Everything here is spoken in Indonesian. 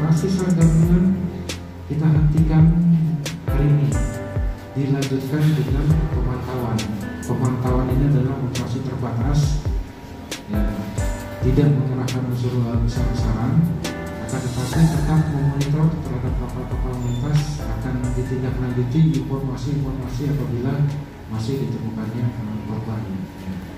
operasi SAR gabungan kita hentikan hari ini, dilanjutkan dengan pemantauan. Pemantauan ini adalah operasi terbatas, ya, tidak mengerahkan unsur besar-besaran, akan tetapi tetap memonitor terhadap kapal-kapal lintas, akan ditindaklanjuti informasi-informasi apabila masih ditemukannya korban.